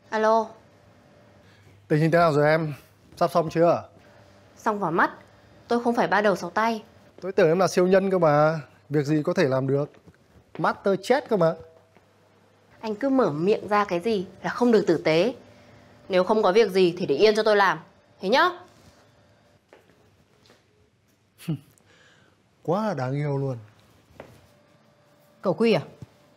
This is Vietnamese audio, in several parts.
Alo. Tình hình thế nào rồi em? Sắp xong chưa? Xong vào mắt. Tôi không phải ba đầu sáu tay. Tôi tưởng em là siêu nhân cơ mà. Việc gì có thể làm được. Master Chef cơ mà. Anh cứ mở miệng ra cái gì là không được tử tế. Nếu không có việc gì thì để yên cho tôi làm. Thế nhá. Quá là đáng yêu luôn. Cậu Quy à?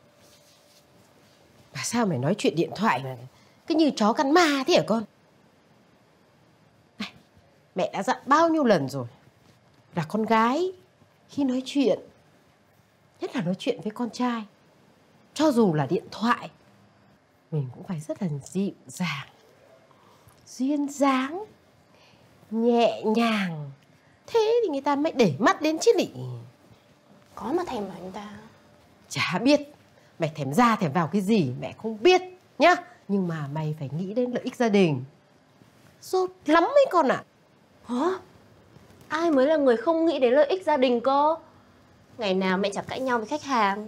Mà sao mày nói chuyện điện thoại mà cứ như chó cắn ma thế hả con? Này, mẹ đã dặn bao nhiêu lần rồi là con gái khi nói chuyện, nhất là nói chuyện với con trai, cho dù là điện thoại, mình cũng phải rất là dịu dàng, duyên dáng, nhẹ nhàng. Thế thì người ta mới để mắt đến chứ lị. Có mà thèm vào anh ta. Chả biết mày thèm ra thèm vào cái gì mẹ không biết nhá. Nhưng mà mày phải nghĩ đến lợi ích gia đình. Dốt lắm ấy con ạ. Hả? Ai mới là người không nghĩ đến lợi ích gia đình cơ? Ngày nào mẹ chẳng cãi nhau với khách hàng.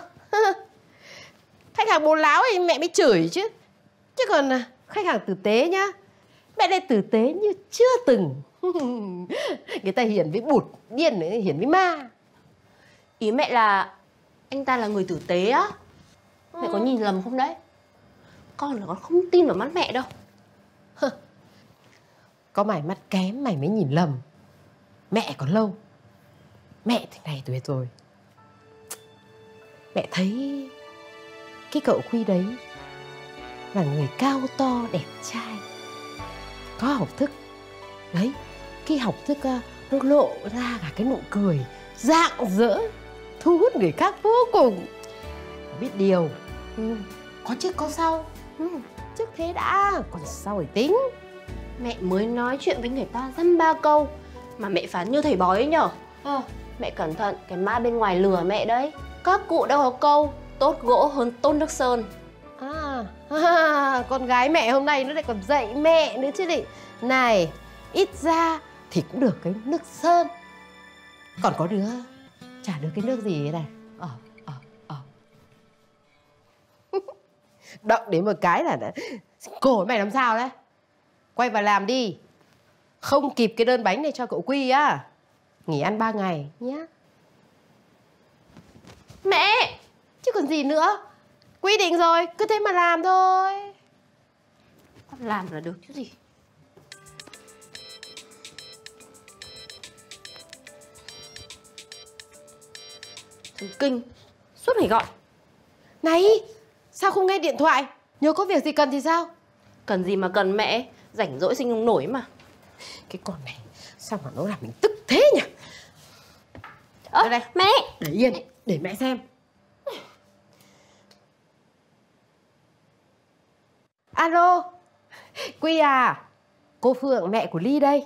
Khách hàng bố láo thì mẹ mới chửi chứ. Chứ còn khách hàng tử tế nhá, mẹ đây tử tế như chưa từng. Người ta hiền với bụt, điên đấy hiền với ma. Ý mẹ là anh ta là người tử tế á? Mẹ có nhìn lầm không đấy? Con là con không tin vào mắt mẹ đâu. Có mày mắt kém mày mới nhìn lầm. Mẹ còn lâu. Mẹ thì này tuổi rồi. Mẹ thấy cái cậu Quy đấy là người cao to đẹp trai, có học thức. Đấy, cái học thức nó lộ ra cả cái nụ cười rạng rỡ, thu hút người khác vô cùng. Biết điều, có trước có sau. Trước thế đã, còn sau thì tính. Mẹ mới nói chuyện với người ta dăm ba câu mà mẹ phán như thầy bói ấy nhở. Mẹ cẩn thận, cái mã bên ngoài lừa mẹ đấy. Các cụ đâu có câu tốt gỗ hơn tốt nước sơn. Con gái mẹ hôm nay nó lại còn dạy mẹ nữa chứ định. Này, ít ra thì cũng được cái nước sơn. Còn có đứa chả được cái nước gì này. Động đến một cái là cổ mày làm sao đấy. Quay vào làm đi. Không kịp cái đơn bánh này cho cậu Quy á. Nghỉ ăn 3 ngày nhá. Mẹ! Chứ còn gì nữa. Quy định rồi, cứ thế mà làm thôi. Con làm là được chứ gì. Thần kinh, suốt ngày gọi. Này, sao không nghe điện thoại? Nhớ có việc gì cần thì sao? Cần gì mà cần mẹ, rảnh rỗi sinh nông nổi mà. Cái con này, sao mà nó làm mình tức thế nhỉ? Đây, mẹ! Để yên, để mẹ xem. Alo, Quy à, cô Phượng mẹ của Ly đây.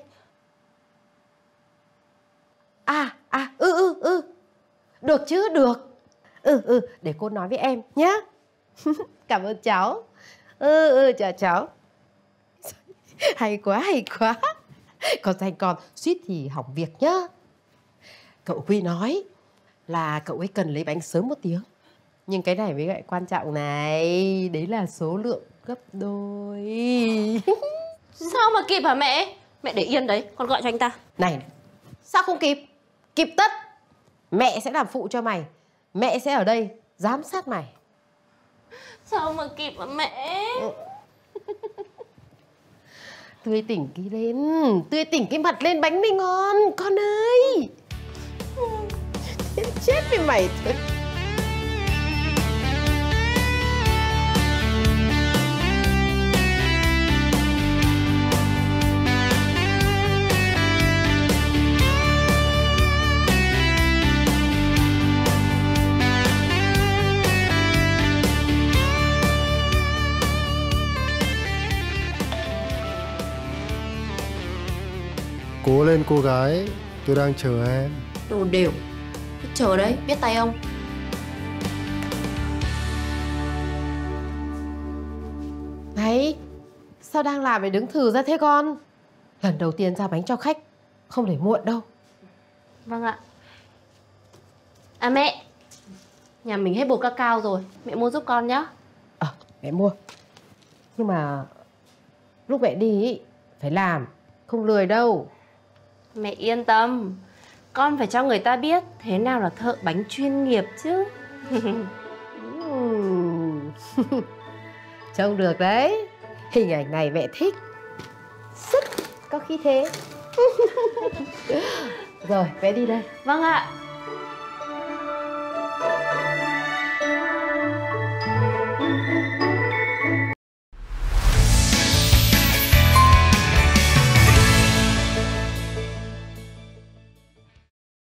Được chứ, được. Để cô nói với em nhá. Cảm ơn cháu. Chào cháu. Hay quá, hay quá. Con danh con suýt thì hỏng việc nhá. Cậu Quy nói là cậu ấy cần lấy bánh sớm 1 tiếng. Nhưng cái này mới lại quan trọng này. Đấy là số lượng gấp đôi. Sao mà kịp hả mẹ? Mẹ để yên đấy, con gọi cho anh ta. Này, sao không kịp? Kịp tất. Mẹ sẽ làm phụ cho mày. Mẹ sẽ ở đây giám sát mày. Sao mà kịp hả mẹ? Tươi tỉnh cái lên. Tươi tỉnh cái mặt lên bánh mới ngon. Con ơi. Chết với mày thôi. Cố lên cô gái, tôi đang chờ em. Đồ đều. Cứ chờ đấy, biết tay ông. Này, sao đang làm để đứng thừ ra thế con? Lần đầu tiên giao bánh cho khách, không để muộn đâu. Vâng ạ. À mẹ, nhà mình hết bột cacao rồi, mẹ mua giúp con nhá. Mẹ mua. Nhưng mà lúc mẹ đi ý, phải làm, không lười đâu. Mẹ yên tâm, con phải cho người ta biết thế nào là thợ bánh chuyên nghiệp chứ. Trông được đấy. Hình ảnh này mẹ thích. Rất có khí thế. Rồi, mẹ đi đây. Vâng ạ.